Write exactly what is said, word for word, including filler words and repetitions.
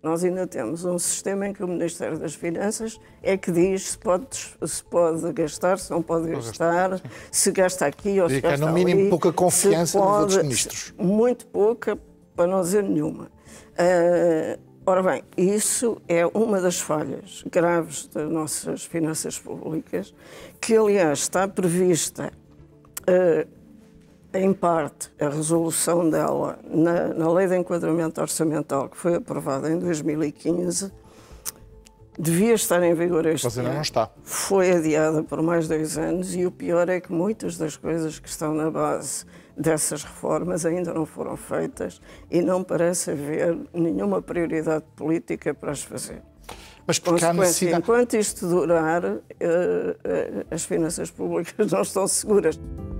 Nós ainda temos um sistema em que o Ministério das Finanças é que diz se pode, se pode gastar, se não pode gastar, se gasta aqui ou se gasta ali. É no mínimo pouca confiança nos outros ministros. Muito pouca, para não dizer nenhuma. Uh, ora bem, isso é uma das falhas graves das nossas finanças públicas, que aliás está prevista, uh, em parte, a resolução dela na, na Lei de Enquadramento Orçamental, que foi aprovada em dois mil e quinze, devia estar em vigor este Mas ainda ano. não está. Foi adiada por mais dois anos e o pior é que muitas das coisas que estão na base dessas reformas ainda não foram feitas e não parece haver nenhuma prioridade política para as fazer. Mas porque há necessidade... Enquanto isto durar, as finanças públicas não estão seguras.